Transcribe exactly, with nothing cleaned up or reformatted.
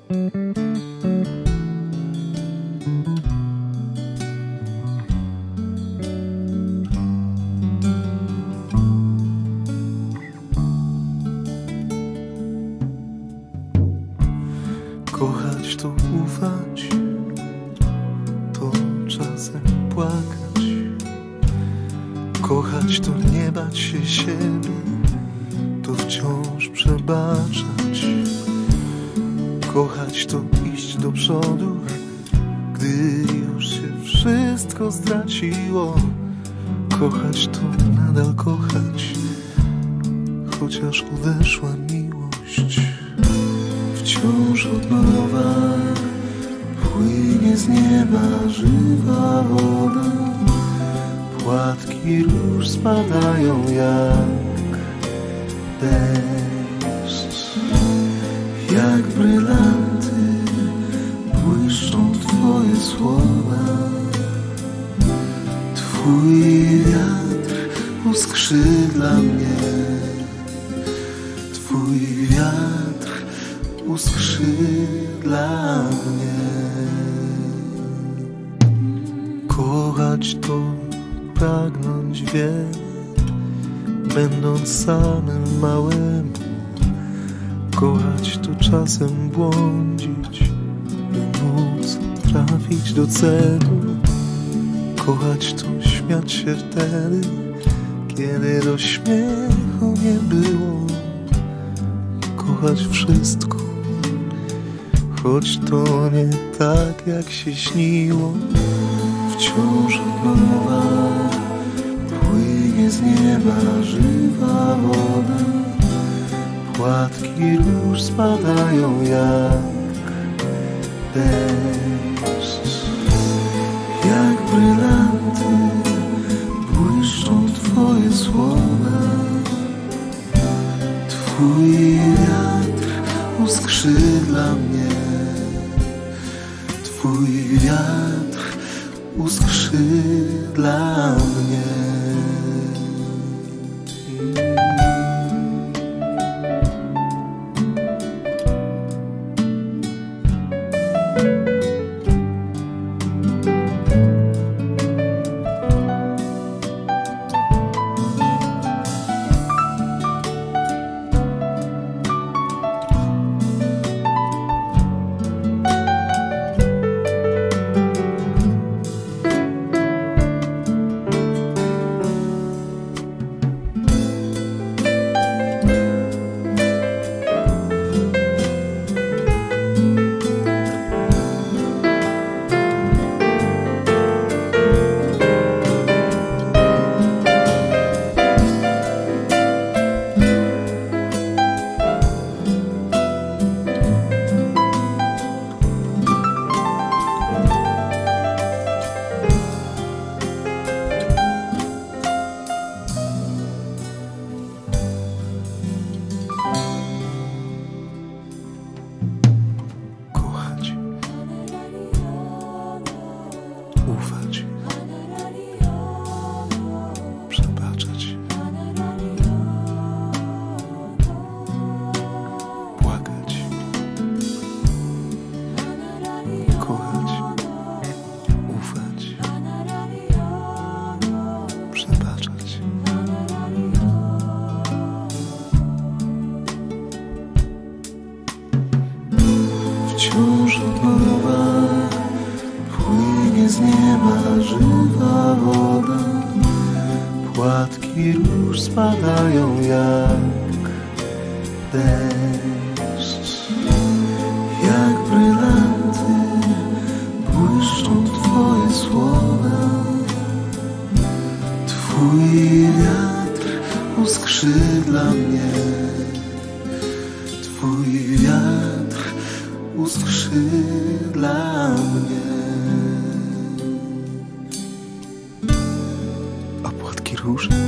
Kochać to ufać, to czasem płakać. Kochać to nie bać się siebie, to wciąż przebaczać. Kochać to iść do przodu, gdy już się wszystko straciło. Kochać to nadal kochać, chociaż odeszła miłość. Wciąż od nowa płynie z nieba żywa woda. Płatki róż spadają jak deszcz. Jak brylanty błyszczą twoje słowa. Twój wiatr uskrzydla mnie. Twój wiatr uskrzydla mnie. Kochać to pragnąć wiele, będąc samym małym. Kochać to czasem błądzić, by móc trafić do celu. Kochać to śmiać się wtedy, kiedy do śmiechu nie było. Kochać wszystko, choć to nie tak jak się śniło. Wciąż od nowa płynie z nieba żywa woda. Płatki róż spadają jak deszcz. Jak brylanty błyszczą twoje słowa. Twój wiatr uskrzydla mnie. Twój wiatr uskrzydla mnie. Ufać, przebaczać, płakać, kochać, ufać, przebaczać. Wciąż od nowa płynie z nieba żywa woda. Płatki róż spadają jak deszcz. Jak brylanty błyszczą twoje słowa. Twój wiatr uskrzydla mnie. Twój wiatr uskrzydla mnie. A płatki róże